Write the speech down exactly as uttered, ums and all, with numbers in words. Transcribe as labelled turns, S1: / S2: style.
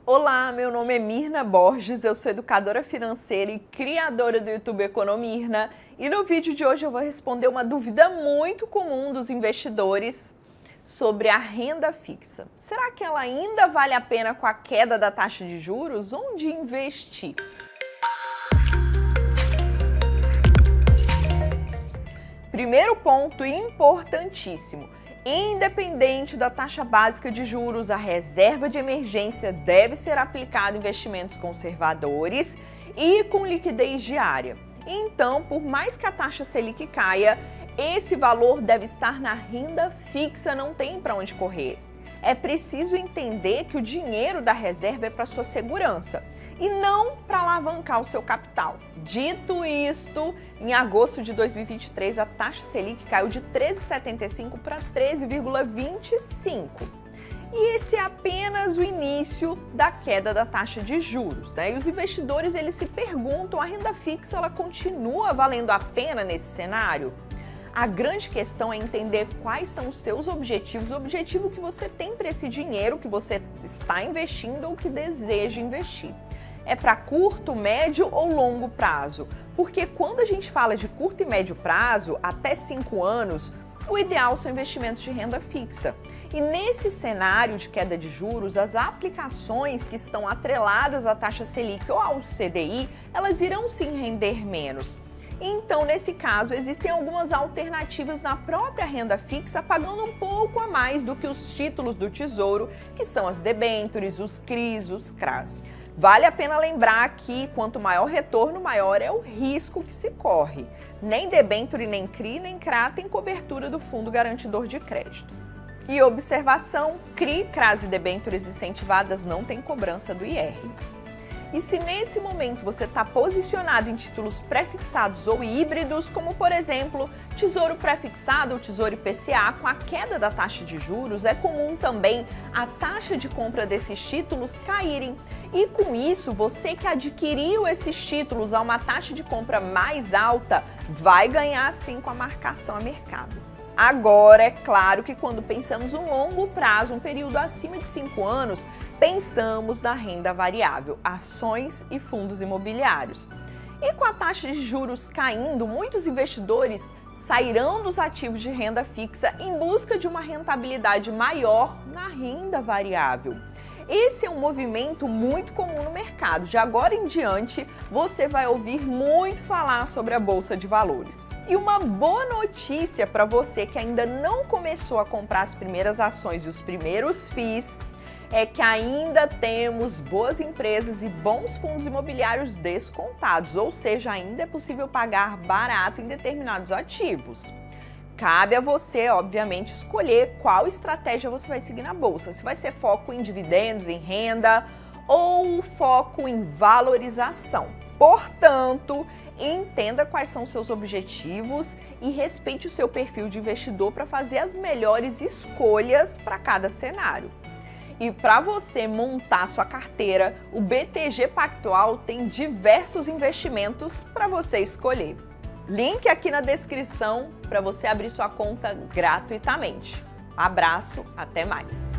S1: Olá, meu nome é Mirna Borges, eu sou educadora financeira e criadora do YouTube Economirna, e no vídeo de hoje eu vou responder uma dúvida muito comum dos investidores sobre a renda fixa. Será que ela ainda vale a pena com a queda da taxa de juros? Onde investir? Primeiro ponto importantíssimo. Independente da taxa básica de juros, a reserva de emergência deve ser aplicada em investimentos conservadores e com liquidez diária. Então, por mais que a taxa Selic caia, esse valor deve estar na renda fixa, não tem para onde correr. É preciso entender que o dinheiro da reserva é para sua segurança e não para alavancar o seu capital. Dito isto, em agosto de dois mil e vinte e três, a taxa Selic caiu de treze vírgula setenta e cinco para treze vírgula vinte e cinco. E esse é apenas o início da queda da taxa de juros, né? E os investidores eles se perguntam, a renda fixa ela continua valendo a pena nesse cenário? A grande questão é entender quais são os seus objetivos, o objetivo que você tem para esse dinheiro que você está investindo ou que deseja investir. É para curto, médio ou longo prazo? Porque quando a gente fala de curto e médio prazo, até cinco anos, o ideal são investimentos de renda fixa. E nesse cenário de queda de juros, as aplicações que estão atreladas à taxa Selic ou ao C D I, elas irão sim render menos. Então, nesse caso, existem algumas alternativas na própria renda fixa, pagando um pouco a mais do que os títulos do Tesouro, que são as debêntures, os C R Is, os C R As. Vale a pena lembrar que quanto maior retorno, maior é o risco que se corre. Nem debênture, nem C R I, nem C R A tem cobertura do Fundo Garantidor de Crédito. E observação, C R I, C R As e debêntures incentivadas não têm cobrança do I R. E se nesse momento você está posicionado em títulos pré-fixados ou híbridos, como por exemplo, Tesouro pré-fixado ou Tesouro I P C A, com a queda da taxa de juros, é comum também a taxa de compra desses títulos caírem. E com isso, você que adquiriu esses títulos a uma taxa de compra mais alta, vai ganhar sim com a marcação a mercado. Agora, é claro que quando pensamos um longo prazo, um período acima de cinco anos, pensamos na renda variável, ações e fundos imobiliários. E com a taxa de juros caindo, muitos investidores sairão dos ativos de renda fixa em busca de uma rentabilidade maior na renda variável. Esse é um movimento muito comum no mercado. De agora em diante, você vai ouvir muito falar sobre a Bolsa de Valores. E uma boa notícia para você que ainda não começou a comprar as primeiras ações e os primeiros F I Is é que ainda temos boas empresas e bons fundos imobiliários descontados, ou seja, ainda é possível pagar barato em determinados ativos. Cabe a você, obviamente, escolher qual estratégia você vai seguir na bolsa. Se vai ser foco em dividendos, em renda ou foco em valorização. Portanto, entenda quais são os seus objetivos e respeite o seu perfil de investidor para fazer as melhores escolhas para cada cenário. E para você montar sua carteira, o B T G Pactual tem diversos investimentos para você escolher. Link aqui na descrição para você abrir sua conta gratuitamente. Abraço, até mais!